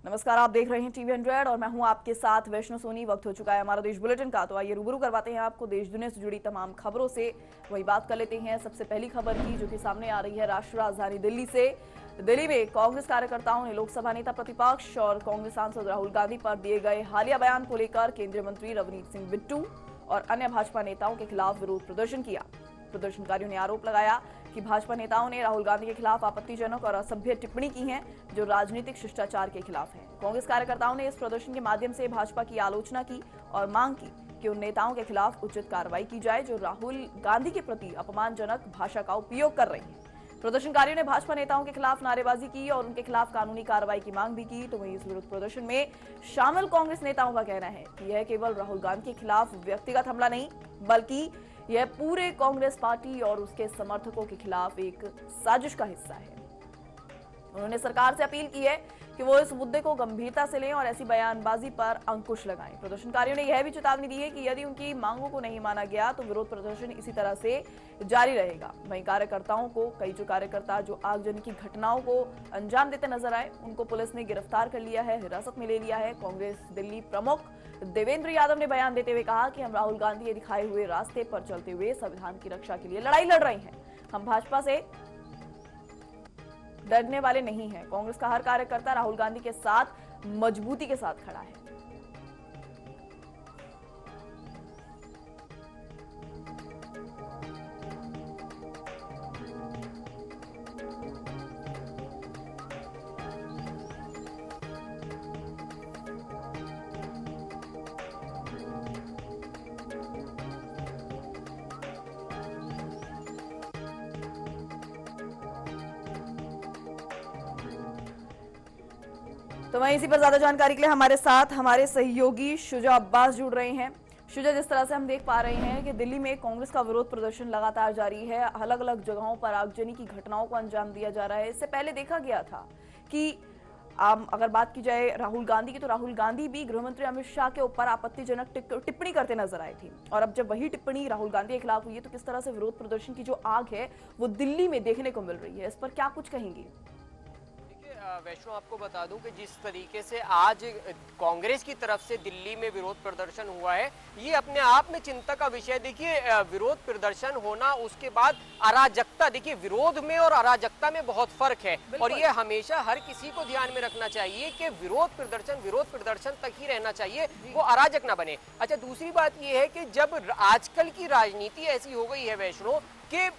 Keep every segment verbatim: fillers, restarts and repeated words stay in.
नमस्कार, आप देख रहे हैं टीवी हंड्रेड और मैं हूं आपके साथ वैष्णो सोनी। वक्त हो चुका है हमारा देश बुलेटिन का, तो आइए रूबरू करवाते हैं आपको देश दुनिया से जुड़ी तमाम खबरों से। वही बात कर लेते हैं सबसे पहली खबर की, जो कि सामने आ रही है राष्ट्रीय राजधानी दिल्ली से। दिल्ली में कांग्रेस कार्यकर्ताओं ने लोकसभा नेता प्रतिपक्ष और कांग्रेस सांसद राहुल गांधी पर दिए गए हालिया बयान को लेकर केंद्रीय मंत्री रवनीत सिंह बिट्टू और अन्य भाजपा नेताओं के खिलाफ विरोध प्रदर्शन किया। प्रदर्शनकारियों ने आरोप लगाया कि भाजपा नेताओं ने राहुल गांधी के खिलाफ आपत्तिजनक और असभ्य टिप्पणी की है, जो राजनीतिक शिष्टाचार के खिलाफ है। कांग्रेस कार्यकर्ताओं ने इस प्रदर्शन के माध्यम से भाजपा की आलोचना की और मांग की कि उन नेताओं के खिलाफ उचित कार्रवाई की जाए जो राहुल गांधी के प्रति अपमानजनक भाषा का उपयोग कर रहे हैं। प्रदर्शनकारियों ने भाजपा नेताओं के खिलाफ नारेबाजी की और उनके खिलाफ कानूनी कार्रवाई की मांग भी की। तो वहीं इस विरोध प्रदर्शन में शामिल कांग्रेस नेताओं का कहना है कि यह केवल राहुल गांधी के खिलाफ व्यक्तिगत हमला नहीं, बल्कि यह पूरे कांग्रेस पार्टी और उसके समर्थकों के खिलाफ एक साजिश का हिस्सा है। उन्होंने सरकार से अपील की है कि वो इस मुद्दे को गंभीरता से लें और ऐसी बयानबाजी पर अंकुश लगाएं। प्रदर्शनकारियों ने यह भी चेतावनी दी है कि यदि उनकी मांगों को नहीं माना गया तो विरोध प्रदर्शन इसी तरह से जारी रहेगा। वहीं कार्यकर्ताओं को कई जो कार्यकर्ता जो आगजनी की घटनाओं को अंजाम देते नजर आए, उनको पुलिस ने गिरफ्तार कर लिया है, हिरासत में ले लिया है। कांग्रेस दिल्ली प्रमुख देवेंद्र यादव ने बयान देते हुए कहा कि हम राहुल गांधी के दिखाए हुए रास्ते पर चलते हुए संविधान की रक्षा के लिए लड़ाई लड़ रहे हैं। हम भाजपा से डरने वाले नहीं हैं। कांग्रेस का हर कार्यकर्ता राहुल गांधी के साथ मजबूती के साथ खड़ा है। तो वहीं इसी पर ज्यादा जानकारी के लिए हमारे साथ हमारे सहयोगी शुजा अब्बास जुड़ रहे हैं। शुजा, जिस तरह से हम देख पा रहे हैं कि दिल्ली में कांग्रेस का विरोध प्रदर्शन लगातार जारी है, अलग अलग जगहों पर आगजनी की घटनाओं को अंजाम दिया जा रहा है। इससे पहले देखा गया था कि आम अगर बात की जाए राहुल गांधी की, तो राहुल गांधी भी गृहमंत्री अमित शाह के ऊपर आपत्तिजनक टिप्पणी करते नजर आए थे। और अब जब वही टिप्पणी राहुल गांधी के खिलाफ हुई है, तो किस तरह से विरोध प्रदर्शन की जो आग है वो दिल्ली में देखने को मिल रही है, इस पर क्या कुछ कहेंगे? वैष्णो, आपको बता दूं कि जिस तरीके से आज कांग्रेस की तरफ से दिल्ली में विरोध प्रदर्शन हुआ है, ये अपने आप में चिंता का विषय। देखिए, विरोध प्रदर्शन होना, उसके बाद अराजकता, देखिए विरोध में और अराजकता में बहुत फर्क है और ये हमेशा हर किसी को ध्यान में रखना चाहिए कि विरोध प्रदर्शन विरोध प्रदर्शन तक ही रहना चाहिए, वो अराजक ना बने। अच्छा, दूसरी बात ये है कि जब आजकल की राजनीति ऐसी हो गई है वैष्णो कि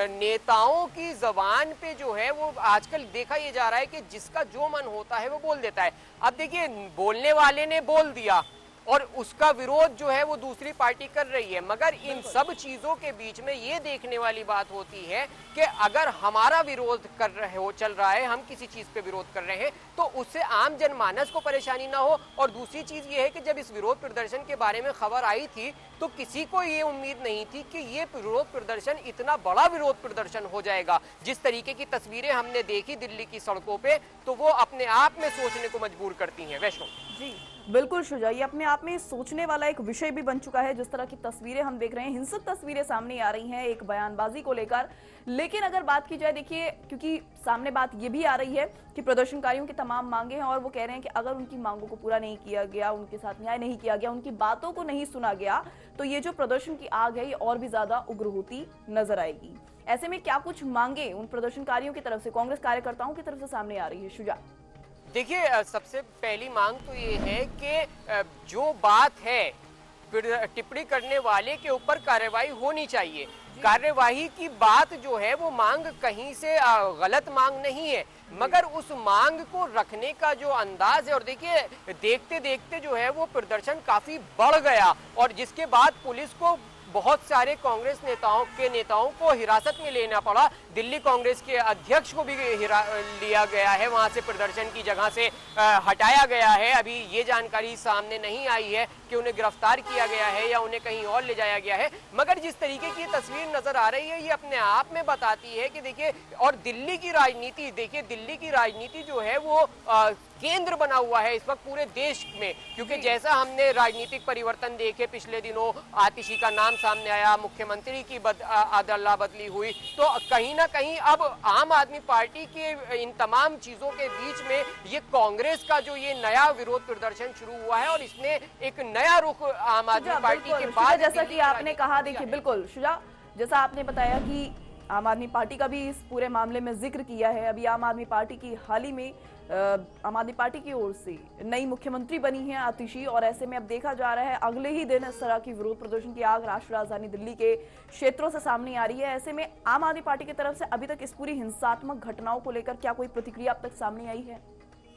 नेताओं की जबान पे जो है वो आजकल देखा ये जा रहा है कि जिसका जो मन होता है वो बोल देता है। अब देखिए, बोलने वाले ने बोल दिया और उसका विरोध जो है वो दूसरी पार्टी कर रही है, मगर इन सब चीजों के बीच में ये देखने वाली बात होती है कि अगर हमारा विरोध कर रहे हो चल रहा है, हम किसी चीज पे विरोध कर रहे हैं, तो उससे आम जनमानस को परेशानी ना हो। और दूसरी चीज ये है कि जब इस विरोध प्रदर्शन के बारे में खबर आई थी तो किसी को ये उम्मीद नहीं थी कि ये विरोध प्रदर्शन इतना बड़ा विरोध प्रदर्शन हो जाएगा। जिस तरीके की तस्वीरें हमने देखी दिल्ली की सड़कों पे, तो वो अपने आप में सोचने को मजबूर करती हैं। वैष्णो जी बिल्कुल शुजा, ये अपने आप में सोचने वाला एक विषय भी बन चुका है। जिस तरह की तस्वीरें हम देख रहे हैं, हिंसक तस्वीरें सामने आ रही हैं एक बयानबाजी को लेकर। लेकिन अगर बात की जाए, देखिए, क्योंकि सामने बात ये भी आ रही है कि प्रदर्शनकारियों की तमाम मांगे हैं और वो कह रहे हैं कि अगर उनकी मांगों को पूरा नहीं किया गया, उनके साथ न्याय नहीं किया गया, उनकी बातों को नहीं सुना गया, तो ये जो प्रदर्शन की आग है ये और भी ज्यादा उग्र होती नजर आएगी। ऐसे में क्या कुछ मांगे उन प्रदर्शनकारियों की तरफ से, कांग्रेस कार्यकर्ताओं की तरफ से सामने आ रही है? शुजा, देखिए, सबसे पहली मांग तो ये है कि जो बात है टिप्पणी करने वाले के ऊपर कार्रवाई होनी चाहिए। कार्यवाही की बात जो है वो मांग कहीं से गलत मांग नहीं है, मगर उस मांग को रखने का जो अंदाज है, और देखिए देखते देखते जो है वो प्रदर्शन काफी बढ़ गया और जिसके बाद पुलिस को बहुत सारे कांग्रेस नेताओं के नेताओं को हिरासत में लेना पड़ा। दिल्ली कांग्रेस के अध्यक्ष को भी लिया गया है, वहां से प्रदर्शन की जगह से हटाया गया है। अभी ये जानकारी सामने नहीं आई है कि उन्हें गिरफ्तार किया गया है या उन्हें कहीं और ले जाया गया है, मगर जिस तरीके की तस्वीर नजर आ रही है ये अपने आप में बताती है कि देखिए, और दिल्ली की राजनीति, देखिए दिल्ली की राजनीति जो है वो आ, केंद्र बना हुआ है इस वक्त पूरे देश में, क्योंकि जैसा हमने राजनीतिक परिवर्तन देखे पिछले दिनों, आतिशी का नाम सामने आया, मुख्यमंत्री की बद, अदला बदली हुई, तो कहीं ना कहीं अब आम आदमी पार्टी के इन तमाम चीजों के बीच में ये कांग्रेस का जो ये नया विरोध प्रदर्शन शुरू हुआ है और इसने एक नया रुख आम आदमी पार्टी के बाद, जैसा कि आपने कहा, देखिए बिल्कुल शुजा, जैसा आपने बताया कि आम आदमी पार्टी का भी इस पूरे मामले में जिक्र किया है। अभी आम आदमी पार्टी की हाल ही में आम आदमी पार्टी की ओर से नई मुख्यमंत्री बनी है आतिशी, और ऐसे में अब देखा जा रहा है अगले ही दिन इस तरह की विरोध प्रदर्शन की आग राष्ट्रीय राजधानी दिल्ली के क्षेत्रों से सामने आ रही है। ऐसे में आम आदमी पार्टी की तरफ से अभी तक इस पूरी हिंसात्मक घटनाओं को लेकर क्या कोई प्रतिक्रिया अब तक सामने आई है?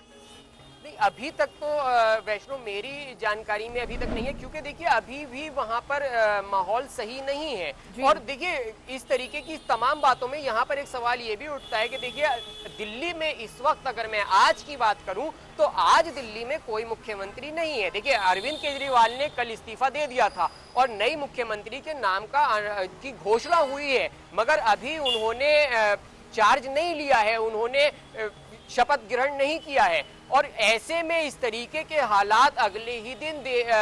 अभी तक तो वैष्णो मेरी जानकारी में अभी तक नहीं है, क्योंकि देखिए अभी भी वहां पर माहौल सही नहीं है। और देखिए इस तरीके की तमाम बातों में यहाँ पर एक सवाल ये भी उठता है कि देखिए दिल्ली में इस वक्त अगर मैं आज की बात करूं तो आज दिल्ली में कोई मुख्यमंत्री नहीं है। देखिए अरविंद केजरीवाल ने कल इस्तीफा दे दिया था और नई मुख्यमंत्री के नाम का की घोषणा हुई है, मगर अभी उन्होंने चार्ज नहीं लिया है, उन्होंने शपथ ग्रहण नहीं किया है। और ऐसे में इस तरीके के हालात अगले ही दिन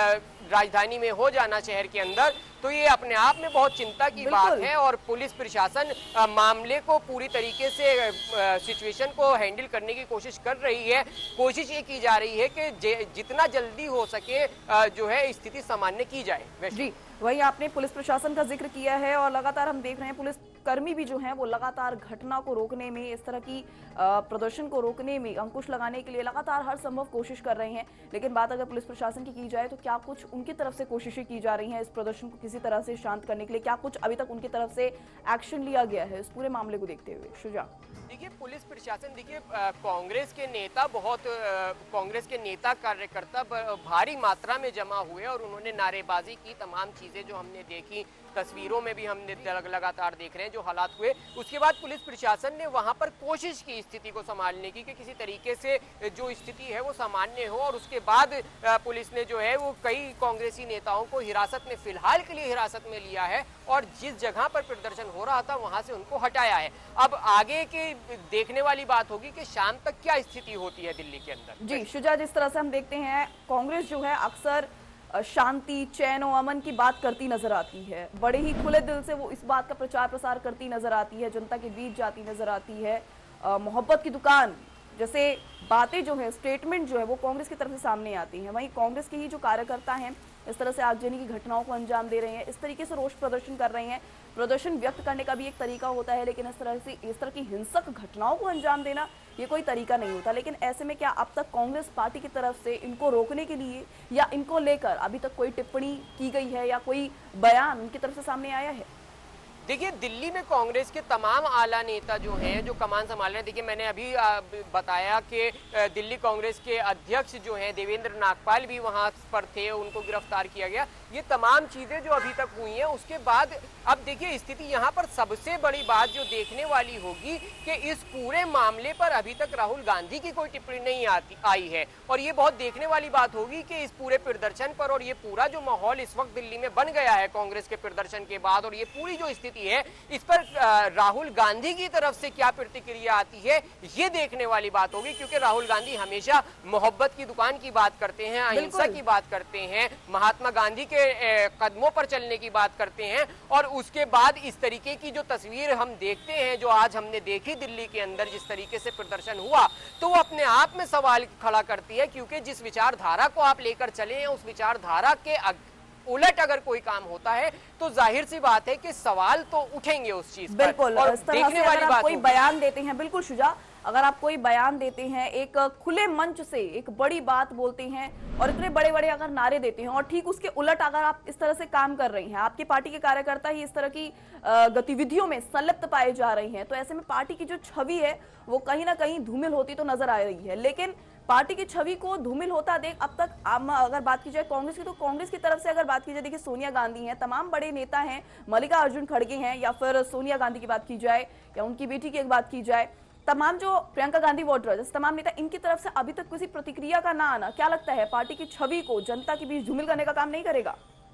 राजधानी में हो जाना शहर के अंदर, तो ये अपने आप में बहुत चिंता की बात है। और पुलिस प्रशासन मामले को पूरी तरीके से सिचुएशन को हैंडल करने की कोशिश कर रही है। कोशिश ये की जा रही है कि जितना जल्दी हो सके जो है स्थिति सामान्य की जाए। जी, वही आपने पुलिस प्रशासन का जिक्र किया है और लगातार हम देख रहे हैं पुलिस कर्मी भी जो हैं वो लगातार घटना को रोकने में, इस तरह की प्रदर्शन को रोकने में अंकुश लगाने के लिए लगातार हर संभव कोशिश कर रहे हैं। लेकिन बात अगर पुलिस प्रशासन की की जाए तो क्या कुछ उनकी तरफ से कोशिशें की जा रही हैं इस प्रदर्शन को किसी तरह से शांत करने के लिए? क्या कुछ अभी तक उनकी तरफ से एक्शन लिया गया है इस पूरे मामले को देखते हुए? शुजा, देखिए पुलिस प्रशासन, देखिए कांग्रेस के नेता बहुत कांग्रेस के नेता कार्यकर्ता भारी मात्रा में जमा हुए और उन्होंने नारेबाजी की। तमाम चीजें जो हमने देखी, तस्वीरों में भी हमने लगातार देख रहे हैं जो हालात हुए। उसके बाद पुलिस प्रशासन ने वहां पर कोशिश की स्थिति को संभालने की कि किसी तरीके से जो स्थिति है वो सामान्य हो, और उसके बाद पुलिस ने जो है वो कई कांग्रेसी नेताओं को हिरासत में फिलहाल के लिए हिरासत में लिया है और जिस जगह पर प्रदर्शन हो रहा था वहां से उनको हटाया है। अब आगे की देखने वाली बात होगी कि शाम तक क्या स्थिति होती है दिल्ली के अंदर। जी शुजा, जिस तरह से हम देखते हैं कांग्रेस जो है अक्सर शांति, चैन और अमन की बात करती नजर आती है, बड़े ही खुले दिल से वो इस बात का प्रचार प्रसार करती नजर आती है, जनता के बीच जाती नजर आती है। मोहब्बत की दुकान जैसे बातें जो है, स्टेटमेंट जो है वो कांग्रेस की तरफ से सामने आती हैं। वहीं कांग्रेस के ही जो कार्यकर्ता हैं इस तरह से आगजनी की घटनाओं को अंजाम दे रहे हैं, इस तरीके से रोष प्रदर्शन कर रहे हैं। प्रदर्शन व्यक्त करने का भी एक तरीका होता है, लेकिन इस तरह से इस तरह की हिंसक घटनाओं को अंजाम देना ये कोई तरीका नहीं होता। लेकिन ऐसे में क्या अब तक कांग्रेस पार्टी की तरफ से इनको रोकने के लिए या इनको लेकर अभी तक कोई टिप्पणी की गई है या कोई बयान उनकी तरफ से सामने आया है? देखिए दिल्ली में कांग्रेस के तमाम आला नेता जो हैं जो कमान संभाल रहे हैं, देखिए मैंने अभी बताया कि दिल्ली कांग्रेस के अध्यक्ष जो हैं देवेंद्र नागपाल भी वहां पर थे, उनको गिरफ्तार किया गया। ये तमाम चीजें जो अभी तक हुई हैं उसके बाद अब देखिए स्थिति यहाँ पर सबसे बड़ी बात जो देखने वाली होगी कि इस पूरे मामले पर अभी तक राहुल गांधी की कोई टिप्पणी नहीं आती आई है, और ये बहुत देखने वाली बात होगी कि इस पूरे प्रदर्शन पर और ये पूरा जो माहौल इस वक्त दिल्ली में बन गया है कांग्रेस के प्रदर्शन के बाद, और ये पूरी जो स्थिति है इस पर राहुल गांधी की तरफ से क्या प्रतिक्रिया आती है ये देखने वाली बात होगी। क्योंकि राहुल गांधी हमेशा मोहब्बत की दुकान की बात करते हैं, अहिंसा की बात करते हैं, महात्मा गांधी के कदमों पर चलने की बात करते हैं, और उसके बाद इस तरीके की जो तस्वीर हम देखते हैं जो आज हमने देखी दिल्ली के अंदर जिस तरीके से प्रदर्शन हुआ, तो वो अपने आप में सवाल खड़ा करती है। क्योंकि जिस विचारधारा को आप लेकर चले हैं उस विचारधारा के उलट अगर कोई काम होता है तो जाहिर सी बात है कि सवाल तो उठेंगे उस चीज पर। बिल्कुल, और देखने वाली बात कोई बयान देते हैं, बिल्कुल शुजा, अगर आप कोई बयान देते हैं, एक खुले मंच से एक बड़ी बात बोलते हैं और इतने बड़े बड़े अगर नारे देते हैं और ठीक उसके उलट अगर आप इस तरह से काम कर रही हैं, आपकी पार्टी के कार्यकर्ता ही इस तरह की गतिविधियों में संलिप्त पाए जा रहे हैं, तो ऐसे में पार्टी की जो छवि है वो कहीं ना कहीं धूमिल होती तो नजर आ रही है। लेकिन पार्टी की छवि को धूमिल होता देख अब तक अगर बात की जाए कांग्रेस की, तो कांग्रेस की तरफ से अगर बात की जाए, देखिए सोनिया गांधी हैं, तमाम बड़े नेता हैं, मल्लिकार्जुन खड़गे हैं, या फिर सोनिया गांधी की बात की जाए या उनकी बेटी की एक बात की जाए, तमाम जो प्रियंका गांधी वाड्रा जैसे तमाम नेता, इनकी तरफ से अभी तक किसी प्रतिक्रिया का ना आना क्या लगता है पार्टी की छवि को जनता के बीच धूमिल करने का काम नहीं करेगा?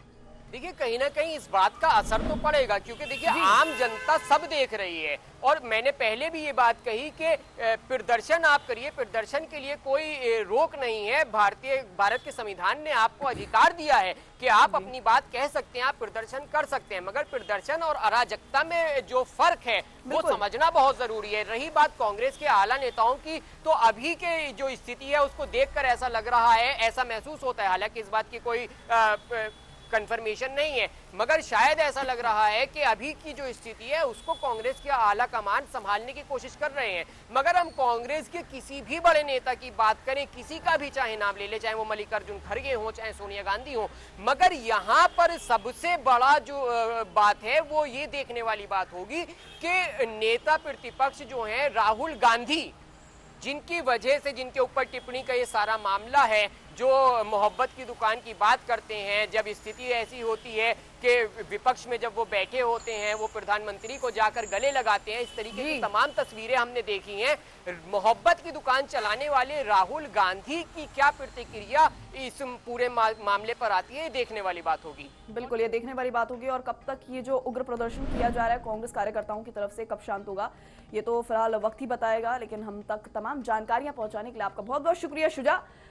देखिए कहीं ना कहीं इस बात का असर तो पड़ेगा, क्योंकि देखिए आम जनता सब देख रही है। और मैंने पहले भी ये बात कही कि प्रदर्शन आप करिए, प्रदर्शन के लिए कोई रोक नहीं है। भारतीय भारत के संविधान ने आपको अधिकार दिया है कि आप अपनी बात कह सकते हैं, आप प्रदर्शन कर सकते हैं, मगर प्रदर्शन और अराजकता में जो फर्क है वो समझना बहुत जरूरी है। रही बात कांग्रेस के आला नेताओं की, तो अभी के जो स्थिति है उसको देखकर ऐसा लग रहा है, ऐसा महसूस होता है, हालांकि इस बात की कोई आ, कंफर्मेशन नहीं है, मगर शायद ऐसा लग रहा है कि अभी की जो स्थिति है उसको कांग्रेस के आला कमान संभालने की कोशिश कर रहे हैं। मगर हम कांग्रेस के किसी भी बड़े नेता की बात करें, किसी का भी चाहे नाम ले ले, चाहे वो मल्लिकार्जुन खड़गे हो, चाहे सोनिया गांधी हो, मगर यहाँ पर सबसे बड़ा जो बात है वो ये देखने वाली बात होगी कि नेता प्रतिपक्ष जो है राहुल गांधी, जिनकी वजह से, जिनके ऊपर टिप्पणी का ये सारा मामला है, जो मोहब्बत की दुकान की बात करते हैं, जब स्थिति ऐसी होती है कि विपक्ष में जब वो बैठे होते हैं, वो प्रधानमंत्री को जाकर गले लगाते हैं, इस तरीके की तमाम तस्वीरें हमने देखी हैं। मोहब्बत की दुकान चलाने वाले राहुल गांधी की क्या प्रतिक्रिया इस पूरे मा, मामले पर आती है, ये देखने वाली बात होगी। बिल्कुल, ये देखने वाली बात होगी। और कब तक ये जो उग्र प्रदर्शन किया जा रहा है कांग्रेस कार्यकर्ताओं की तरफ से, कब शांत होगा, ये तो फिलहाल वक्त ही बताएगा। लेकिन हम तक तमाम जानकारियां पहुंचाने के लिए आपका बहुत बहुत शुक्रिया शुजा।